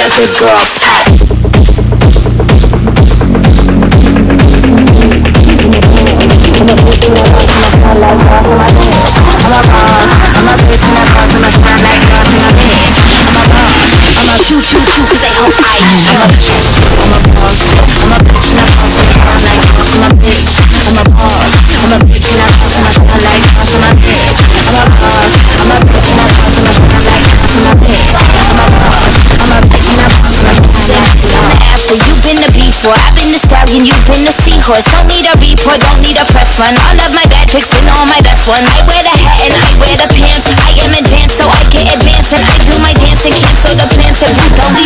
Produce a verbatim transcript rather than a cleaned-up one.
big girl. Choo choo choo, cause they hope I I'm a bitch, I'm a boss, I'm a bitch and I boss and I shine like boss. I'm a bitch, I'm a boss, I'm a bitch and I boss and I shine like boss. I'm a bitch, I'm a boss, I'm a bitch and I boss and I shine like boss. I'm a bitch, I'm a boss, I'm a bitch and I boss and I shine like boss. I'm the after, you've been the before, I've been the stallion, you've been the seahorse. Don't need a report, don't need a press run. All of my bad tricks been all my best one. I wear the hat and I wear the pants. I am advanced, so I get advanced and I do my dance and cancel the plans. So you don't